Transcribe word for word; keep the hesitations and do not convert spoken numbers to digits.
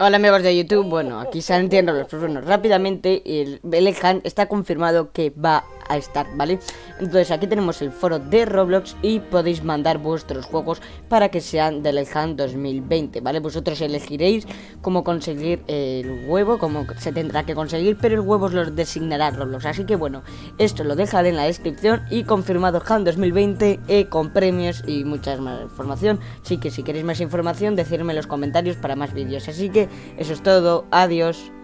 Hola amigos de YouTube, bueno, aquí se entienden los problemas rápidamente. El Bellingham está confirmado que va a estar, ¿vale? Entonces aquí tenemos el foro de Roblox y podéis mandar vuestros juegos para que sean del Bellingham dos mil veinte, ¿vale? Vosotros elegiréis cómo conseguir el huevo, cómo se tendrá que conseguir, pero el huevo os lo designará Roblox. Así que bueno, esto lo dejaré en la descripción y confirmado Han dos mil veinte eh, con premios y mucha más información. Así que si queréis más información, decidme en los comentarios para más vídeos. Así que eso es todo, adiós.